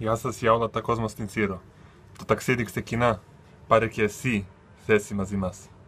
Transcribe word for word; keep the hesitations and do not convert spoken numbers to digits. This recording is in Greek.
Γεια σας για όλα τα κόσμο στην Σύρο. Το ταξίδι ξεκινά. Πάρε και εσύ θέση μαζί μας.